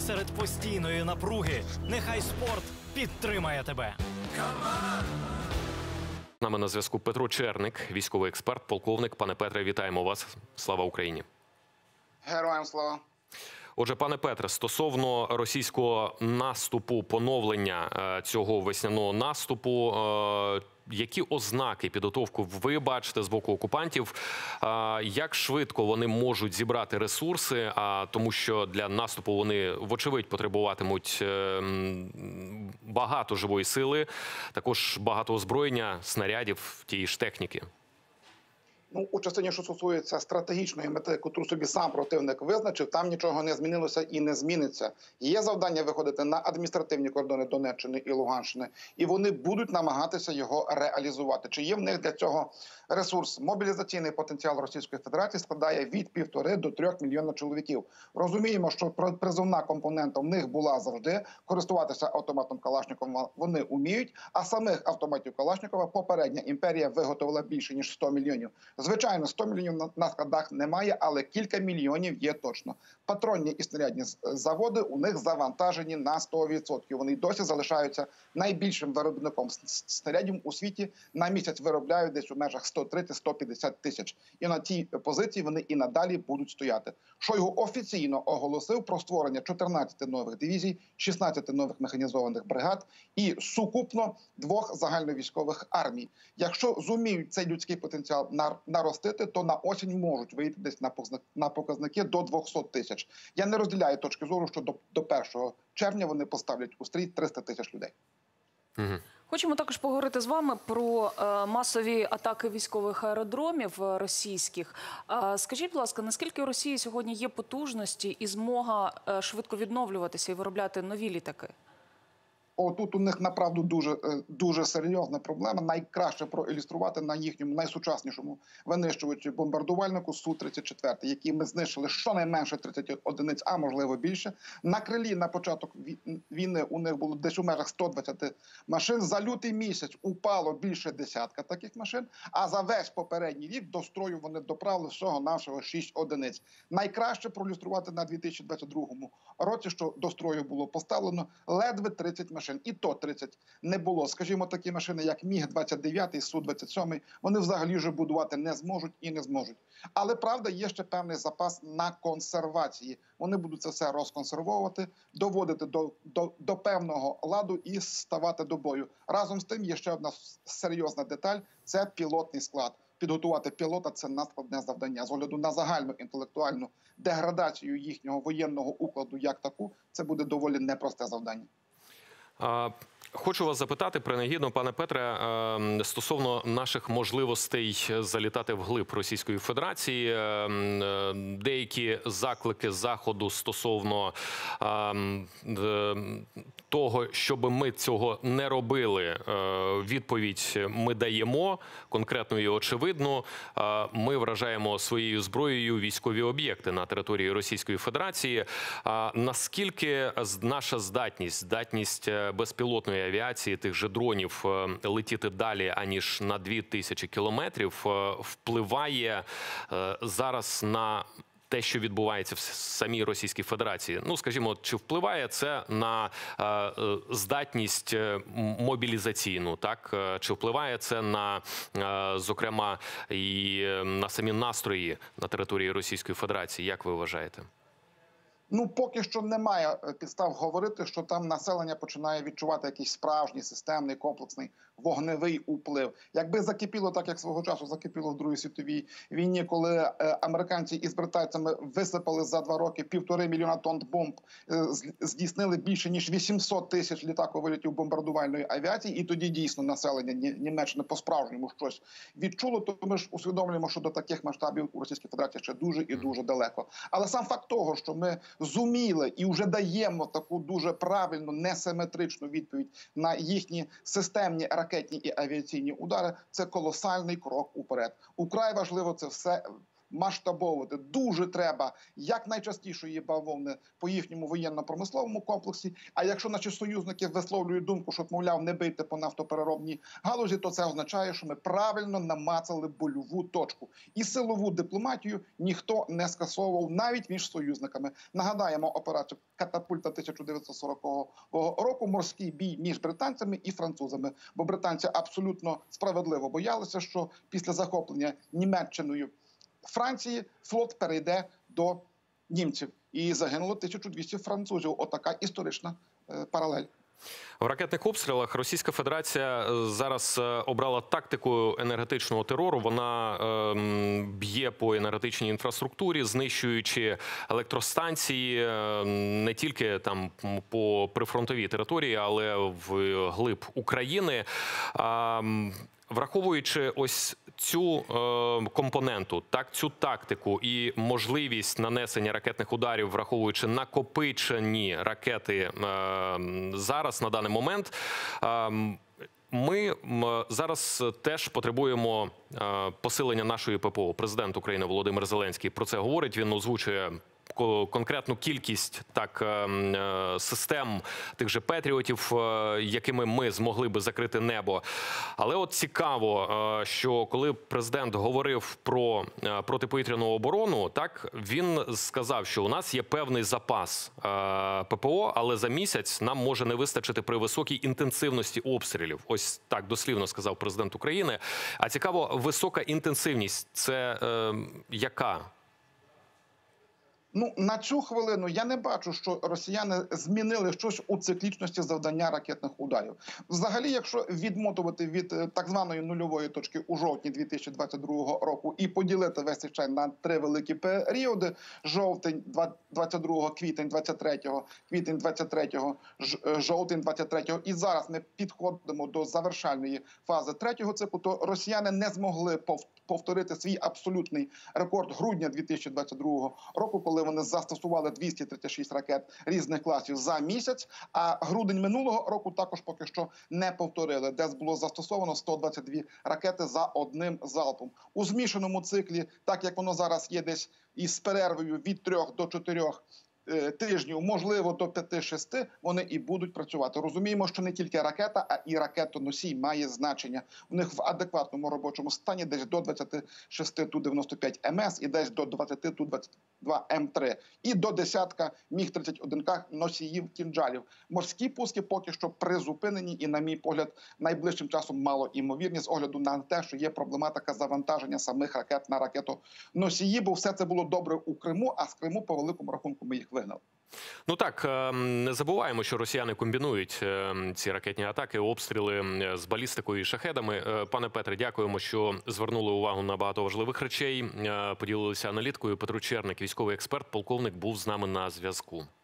серед постійної напруги. Нехай спорт підтримає тебе. З нами на зв'язку Петро Черник, військовий експерт, полковник. Пане Петре, вітаємо вас. Слава Україні. Героям слава. Отже, пане Петре, стосовно російського наступу, поновлення цього весняного наступу, які ознаки підготовку ви бачите з боку окупантів? Як швидко вони можуть зібрати ресурси? Тому що для наступу вони, вочевидь, потребуватимуть багато живої сили, також багато озброєння, снарядів, тієї ж техніки. Ну, у частині, що стосується стратегічної мети, яку собі сам противник визначив, там нічого не змінилося і не зміниться. Є завдання виходити на адміністративні кордони Донеччини і Луганщини, і вони будуть намагатися його реалізувати. Чи є в них для цього ресурс? Мобілізаційний потенціал Російської Федерації складає від 1,5 до 3 мільйонів чоловіків. Розуміємо, що призовна компонента в них була завжди. Користуватися автоматом Калашникова вони вміють, а самих автоматів Калашникова попередня імперія виготовила більше, ніж 100 мільйонів. Звичайно, 100 мільйонів на складах немає, але кілька мільйонів є точно. Патронні і снарядні заводи у них завантажені на 100%. Вони досі залишаються найбільшим виробником снарядів у світі. На місяць виробляють десь у межах 130-150 тисяч. І на тій позиції вони і надалі будуть стояти. Шойгу офіційно оголосив про створення 14 нових дивізій, 16 нових механізованих бригад і сукупно 2 загальновійськових армій. Якщо зуміють цей людський потенціал наростити, то на осінь можуть вийти десь на показники до 200 тисяч. Я не розділяю точки зору, що до 1 червня вони поставлять у стрій 300 тисяч людей. Хочемо також поговорити з вами про масові атаки військових аеродромів російських. Скажіть, будь ласка, наскільки у Росії сьогодні є потужності і змога швидко відновлюватися і виробляти нові літаки? Тут у них, направду, дуже серйозна проблема. Найкраще проілюструвати на їхньому найсучаснішому винищувачі бомбардувальнику Су-34, який ми знищили щонайменше 30 одиниць, а можливо більше. На крилі на початок війни у них було десь у межах 120 машин. За лютий місяць упало більше десятка таких машин, а за весь попередній рік до строю вони доправили всього-навсього 6 одиниць. Найкраще проілюструвати на 2022 році, що до строю було поставлено ледве 30 машин. І то 30 не було. Скажімо, такі машини, як Міг-29, Су-27, вони взагалі вже будувати не зможуть і не зможуть. Але, правда, є ще певний запас на консервації. Вони будуть це все розконсервовувати, доводити до певного ладу і ставати до бою. Разом з тим є ще одна серйозна деталь – це пілотний склад. Підготувати пілота – це надскладне завдання. З огляду на загальну інтелектуальну деградацію їхнього воєнного укладу як таку, це буде доволі непросте завдання. Хочу вас запитати, принагідно, пане Петре, стосовно наших можливостей залітати вглиб Російської Федерації. Деякі заклики Заходу стосовно того, щоб ми цього не робили, відповідь ми даємо, конкретно і очевидно. Ми вражаємо своєю зброєю військові об'єкти на території Російської Федерації. Наскільки наша здатність безпілотної авіації, тих же дронів, летіти далі, аніж на 2000 кілометрів, впливає зараз на те, що відбувається в самій Російській Федерації? Ну, скажімо, чи впливає це на здатність мобілізаційну, так? Чи впливає це на, зокрема, і на самі настрої на території Російської Федерації? Як ви вважаєте? Ну, поки що немає підстав говорити, що там населення починає відчувати якийсь справжній, системний, комплексний вогневий уплив. Якби закипіло так, як свого часу закипіло в Другій світовій війні, коли американці із британцями висипали за 2 роки 1,5 мільйона тонн бомб, здійснили більше, ніж 800 тисяч літаковильотів бомбардувальної авіації, і тоді дійсно населення Німеччини по-справжньому щось відчуло, то ми ж усвідомлюємо, що до таких масштабів у Російській Федерації ще дуже і дуже далеко. Але сам факт того, що ми зуміли і вже даємо таку дуже правильну, несиметричну відповідь на їхні системні ракетні і авіаційні удари, це колосальний крок уперед. Украй важливо це все масштабовувати. Дуже треба якнайчастішої бавовни по їхньому воєнно-промисловому комплексі. А якщо наші союзники висловлюють думку, що, мовляв, не бийте по нафтопереробній галузі, то це означає, що ми правильно намацали больову точку. І силову дипломатію ніхто не скасовував навіть між союзниками. Нагадаємо операцію «Катапульта» 1940 року, морський бій між британцями і французами. Бо британці абсолютно справедливо боялися, що після захоплення Німеччиною Франції флот перейде до німців. І загинуло 1200 французів. Отака історична паралель. В ракетних обстрілах Російська Федерація зараз обрала тактику енергетичного терору. Вона б'є по енергетичній інфраструктурі, знищуючи електростанції не тільки там по прифронтовій території, але в глиб України. Враховуючи ось цю компоненту, цю тактику і можливість нанесення ракетних ударів, враховуючи накопичені ракети зараз, на даний момент, ми зараз теж потребуємо посилення нашої ППО. Президент України Володимир Зеленський про це говорить, він озвучує конкретну кількість систем тих же «Петріотів», якими ми змогли би закрити небо. Але от цікаво, що коли президент говорив про протиповітряну оборону, він сказав, що у нас є певний запас ППО, але за місяць нам може не вистачити при високій інтенсивності обстрілів. Ось так дослівно сказав президент України. А цікаво, висока інтенсивність – це яка? Ну, на цю хвилину я не бачу, що росіяни змінили щось у циклічності завдання ракетних ударів. Взагалі, якщо відмотувати від так званої нульової точки у жовтні 2022 року і поділити весь цей час на 3 великі періоди – жовтень 22, квітень 23, квітень 23, жовтень 23, і зараз ми підходимо до завершальної фази 3-го циклу, то росіяни не змогли повторити свій абсолютний рекорд грудня 2022 року, коли вони застосували 236 ракет різних класів за місяць, а грудень минулого року також поки що не повторили, де було застосовано 122 ракети за одним залпом. У змішаному циклі, так як воно зараз є десь із перервою від 3 до 4 тижнів, можливо, до 5-6, вони і будуть працювати. Розуміємо, що не тільки ракета, а і ракетоносій має значення. У них в адекватному робочому стані десь до 26 Ту-95 МС і десь до 20 Ту-22 М3. І до десятка Міг-31К носіїв кінжалів. Морські пуски поки що призупинені і, на мій погляд, найближчим часом мало імовірні з огляду на те, що є проблематика завантаження самих ракет на ракетоносії, бо все це було добре у Криму, а з Криму, по великому рахунку, ми їх вигнали. Ну так, не забуваємо, що росіяни комбінують ці ракетні атаки, обстріли з балістикою і шахедами. Пане Петре, дякуємо, що звернули увагу на багато важливих речей, поділилися аналіткою. Петро Черник, військовий експерт, полковник, був з нами на зв'язку.